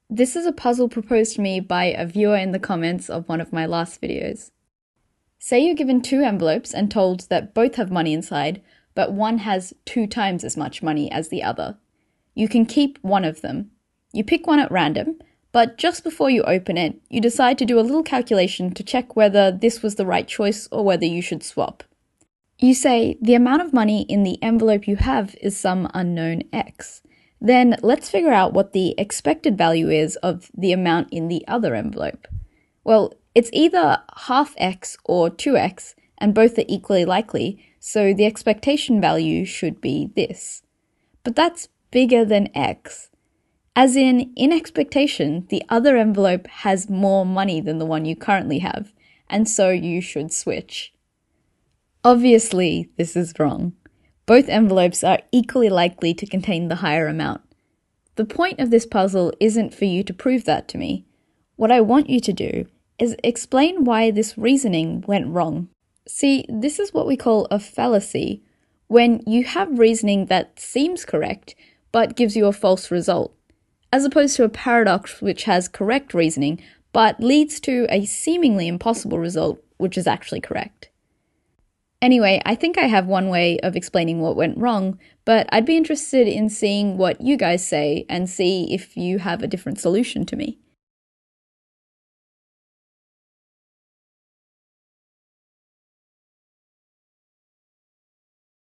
This is a puzzle proposed to me by a viewer in the comments of one of my last videos. Say you're given two envelopes and told that both have money inside, but one has 2 times as much money as the other. You can keep one of them. You pick one at random, but just before you open it, you decide to do a little calculation to check whether this was the right choice or whether you should swap. You say, the amount of money in the envelope you have is some unknown X. Then let's figure out what the expected value is of the amount in the other envelope. Well, it's either half X or 2X, and both are equally likely, so the expectation value should be this. But that's bigger than X. As in expectation, the other envelope has more money than the one you currently have, and so you should switch. Obviously, this is wrong. Both envelopes are equally likely to contain the higher amount. The point of this puzzle isn't for you to prove that to me. What I want you to do is explain why this reasoning went wrong. See, this is what we call a fallacy, when you have reasoning that seems correct, but gives you a false result, as opposed to a paradox which has correct reasoning, but leads to a seemingly impossible result, which is actually correct. Anyway, I think I have one way of explaining what went wrong, but I'd be interested in seeing what you guys say and see if you have a different solution to me.